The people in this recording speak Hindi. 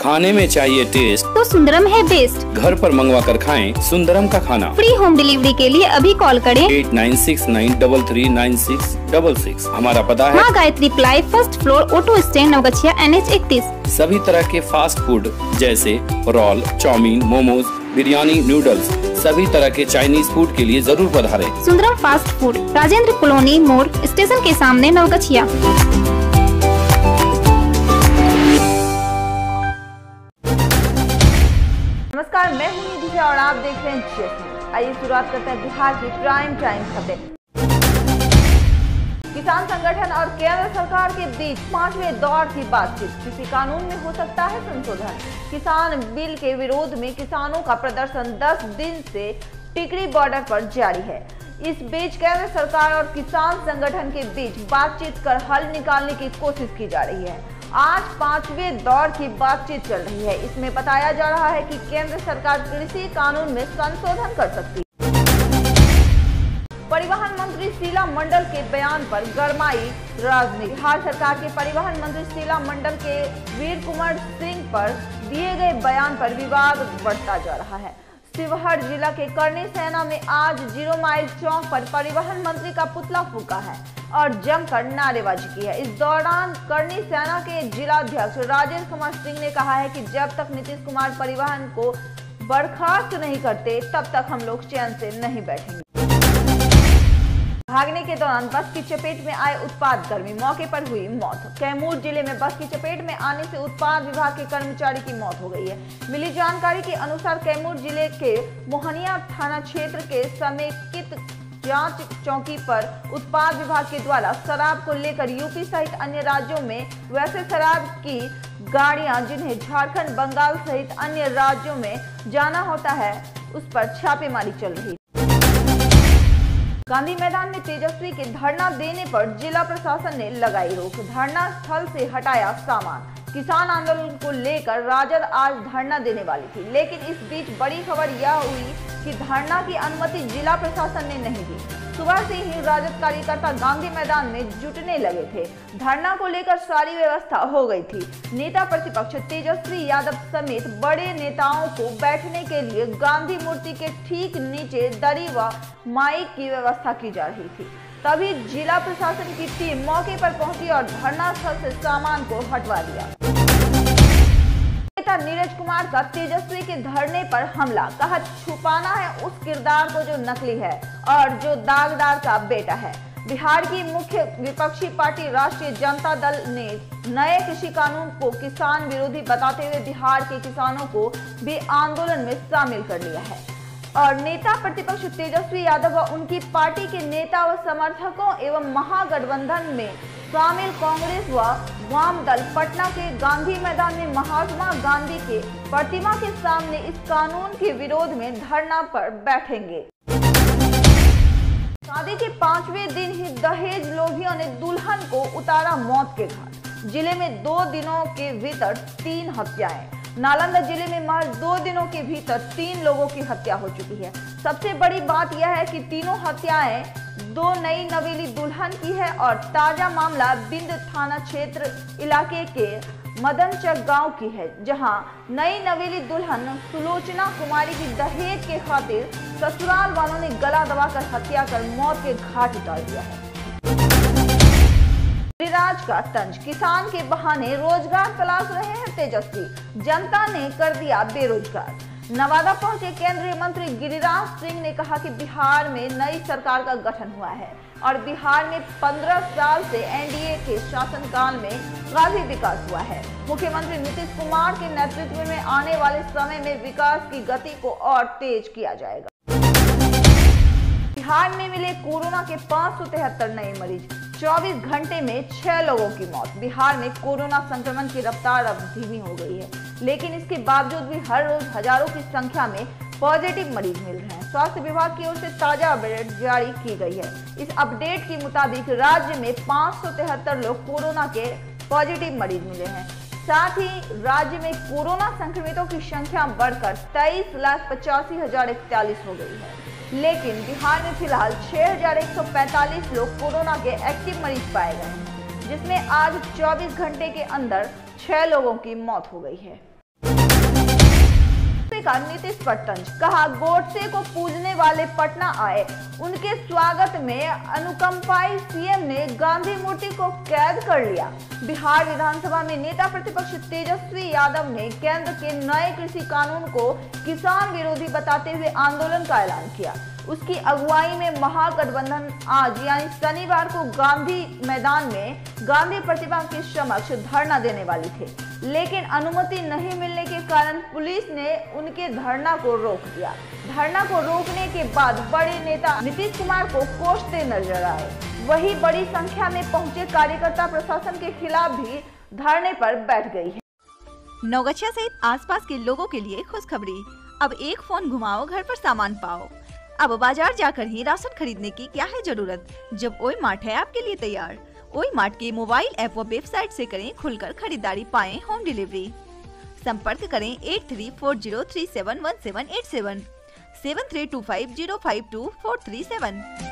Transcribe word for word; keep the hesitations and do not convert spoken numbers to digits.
खाने में चाहिए टेस्ट तो सुंदरम है बेस्ट। घर पर मंगवा कर खाएं सुंदरम का खाना। फ्री होम डिलीवरी के लिए अभी कॉल करें eight nine six nine double three nine six double six. हमारा पता है माँ Gayatri ply, first floor, auto stand, Naugachia, N H इकतीस। सभी तरह के फास्ट फूड जैसे roll, chowmein, momos, biryani, noodles, सभी तरह के चाइनीज फूड के लिए जरूर पधारें। Sundaram fast food, Rajendra colony मोड़ स्टेशन के सामने, नवगछिया। नमस्कार, मैं हूं निधि और आप देख रहे हैं जस्ट न्यूज। आइए शुरुआत करते हैं बिहार की प्राइम टाइम खबरें। किसान संगठन और केंद्र सरकार के बीच पांचवें दौर की बातचीत। किसी कानून में हो सकता है संशोधन। किसान बिल के विरोध में किसानों का प्रदर्शन दस दिन से टिकरी बॉर्डर पर जारी है। इस बीच केंद्र सरकार और किसान संगठन के बीच बातचीत कर हल निकालने की कोशिश की जा रही है। आज पांचवें दौर की बातचीत चल रही है। इसमें बताया जा रहा है कि केंद्र सरकार कृषि कानून में संशोधन कर सकती है। परिवहन मंत्री शीला मंडल के बयान पर गरमाई राजनीति। बिहार सरकार के परिवहन मंत्री शीला मंडल के वीर कुंवर सिंह पर दिए गए बयान पर विवाद बढ़ता जा रहा है। शिवहर जिला के करनी सेना में आज जीरो माइल चौक पर परिवहन मंत्री का पुतला फूका है और जमकर नारेबाजी की है। इस दौरान करनी सेना के जिलाध्यक्ष राजेंद्र कुमार सिंह ने कहा है कि जब तक नीतीश कुमार परिवहन को बर्खास्त नहीं करते तब तक हम लोग चैन से नहीं बैठेंगे। भागने के दौरान बस की चपेट में आए उत्पाद कर्मी, मौके पर हुई मौत। कैमूर जिले में बस की चपेट में आने से उत्पाद विभाग के कर्मचारी की मौत हो गई है। मिली जानकारी के अनुसार कैमूर जिले के मोहनिया थाना क्षेत्र के समेकित जांच चौकी पर उत्पाद विभाग के द्वारा शराब को लेकर यूपी सहित अन्य राज्यों में वैसे शराब की गाड़ियां जिन्हें झारखंड, बंगाल सहित अन्य राज्यों में जाना होता है, उस पर छापेमारी चल रही है। गांधी मैदान में तेजस्वी के धरना देने पर जिला प्रशासन ने लगाई रोक। धरना स्थल से हटाया सामान। किसान आंदोलन को लेकर राजद आज धरना देने वाली थी, लेकिन इस बीच बड़ी खबर यह हुई कि धरना की अनुमति जिला प्रशासन ने नहीं दी। सुबह से ही राजद कार्यकर्ता गांधी मैदान में जुटने लगे थे। धरना को लेकर सारी व्यवस्था हो गई थी। नेता प्रतिपक्ष तेजस्वी यादव समेत बड़े नेताओं को बैठने के लिए गांधी मूर्ति के ठीक नीचे दरी व माइक की व्यवस्था की जा रही थी। तभी जिला प्रशासन की टीम मौके पर पहुंची और धरना स्थल से सामान को हटवा दिया। नेता नीरज कुमार का तेजस्वी के धरने पर हमला, कहा छुपाना है उस किरदार को जो नकली है और जो दागदार का बेटा है। बिहार की मुख्य विपक्षी पार्टी राष्ट्रीय जनता दल ने नए कृषि कानून को किसान विरोधी बताते हुए बिहार के किसानों को भी आंदोलन में शामिल कर लिया है और नेता प्रतिपक्ष तेजस्वी यादव व उनकी पार्टी के नेता व समर्थकों एवं महागठबंधन में शामिल कांग्रेस व वाम दल पटना के गांधी मैदान में महात्मा गांधी के प्रतिमा के सामने इस कानून के विरोध में धरना पर बैठेंगे। शादी के पांचवें दिन ही दहेज लोभियों ने दुल्हन को उतारा मौत के घाट। जिले में दो दिनों के भीतर तीन हत्याएं। नालंदा जिले में महज दो दिनों के भीतर तीन लोगों की हत्या हो चुकी है। सबसे बड़ी बात यह है कि तीनों हत्याएं दो नई नवेली दुल्हन की है और ताजा मामला बिंद थाना क्षेत्र इलाके के मदनचक गांव की है, जहां नई नवेली दुल्हन सुलोचना कुमारी की दहेज के खातिर ससुराल वालों ने गला दबाकर हत्या कर मौत के घाट उतार दिया है। गिरिराज का तंज, किसान के बहाने रोजगार तलाश रहे हैं तेजस्वी, जनता ने कर दिया बेरोजगार। नवादा पहुंचे केंद्रीय मंत्री गिरिराज सिंह ने कहा कि बिहार में नई सरकार का गठन हुआ है और बिहार में पंद्रह साल से एनडीए के शासनकाल में काफी विकास हुआ है। मुख्यमंत्री नीतीश कुमार के नेतृत्व में आने वाले समय में विकास की गति को और तेज किया जाएगा। बिहार में मिले कोरोना के पाँच सौ तिहत्तर नए मरीज, चौबीस घंटे में छह लोगों की मौत। बिहार में कोरोना संक्रमण की रफ्तार अब धीमी हो गई है, लेकिन इसके बावजूद भी हर रोज हजारों की संख्या में पॉजिटिव मरीज मिल रहे हैं। स्वास्थ्य विभाग की ओर से ताजा अपडेट जारी की गई है। इस अपडेट के मुताबिक राज्य में पाँच सौ तिहत्तर लोग कोरोना के पॉजिटिव मरीज मिले हैं। साथ ही राज्य में कोरोना संक्रमितों की संख्या बढ़कर तेईस लाख पचासी हजार इकतालीस हो गई है, लेकिन बिहार में फिलहाल छह हजार एक सौ पैंतालीस लोग कोरोना के एक्टिव मरीज पाए गए हैं, जिसमें आज चौबीस घंटे के अंदर छह लोगों की मौत हो गई है। फेंका नीतीश पर तंज, कहा गोडसे को पूजने वाले पटना आए, उनके स्वागत में अनुकंपाई सीएम ने गांधी मूर्ति को कैद कर लिया। बिहार विधानसभा में नेता प्रतिपक्ष तेजस्वी यादव ने केंद्र के नए कृषि कानून को किसान विरोधी बताते हुए आंदोलन का ऐलान किया। उसकी अगुवाई में महागठबंधन आज यानी शनिवार को गांधी मैदान में गांधी प्रतिमा के समक्ष धरना देने वाली थे, लेकिन अनुमति नहीं मिलने के कारण पुलिस ने उनके धरना को रोक दिया। धरना को रोकने के बाद बड़े नेता नीतीश कुमार को कोसते नजर आए। वही बड़ी संख्या में पहुंचे कार्यकर्ता प्रशासन के खिलाफ भी धरने पर बैठ गई है। नौगछिया सहित आसपास के लोगों के लिए खुशखबरी, अब एक फोन घुमाओ घर पर सामान पाओ। अब बाजार जाकर ही राशन खरीदने की क्या है जरूरत, जब ओई मार्ट है आपके लिए तैयार। ओई मार्ट के मोबाइल ऐप व वेबसाइट से करें खुलकर खरीदारी, पाएं होम डिलीवरी। संपर्क करें eight three four zero three seven one seven eight seven, seven three two five zero five two four three seven.